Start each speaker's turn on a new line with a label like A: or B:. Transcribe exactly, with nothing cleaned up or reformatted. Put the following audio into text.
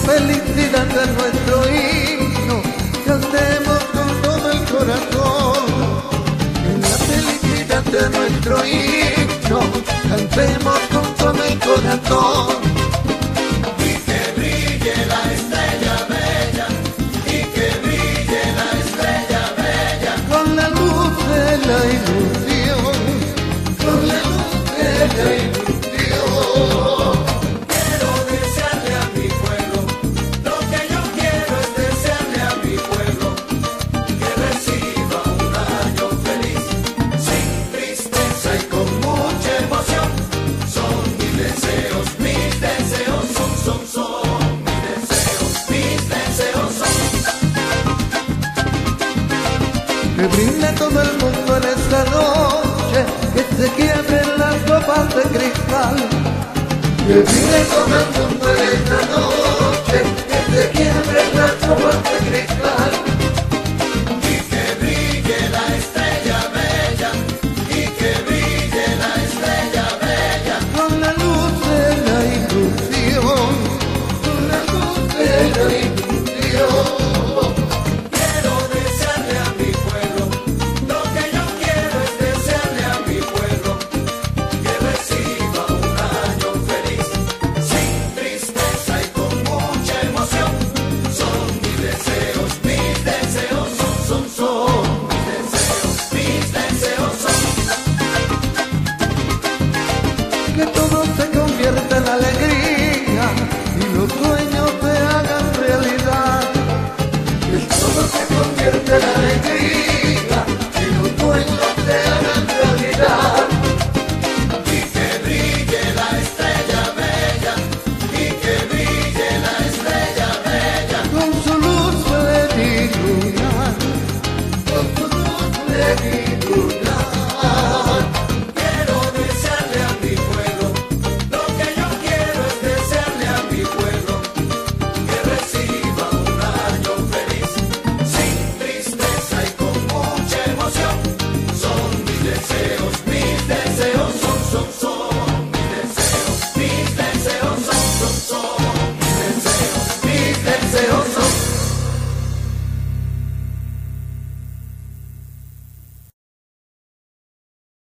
A: felicidad de nuestro himno, cantemos con todo el corazón. En la felicidad de nuestro himno, cantemos con todo el corazón.
B: Y que brille la estrella bella, y que brille la estrella bella,
A: Con la luz de la ilusión, con la luz de la ilusión.
B: quiero desearle a mi pueblo, lo que yo quiero es desearle a mi pueblo que reciba un año feliz, sin tristeza y con mucha emoción. Son mis deseos, mis deseos son, son, son mis deseos, mis deseos son.
A: Que brinde todo el mundo en esta noche, que se quiebren las copas de cristal. Que brinde todo el mundo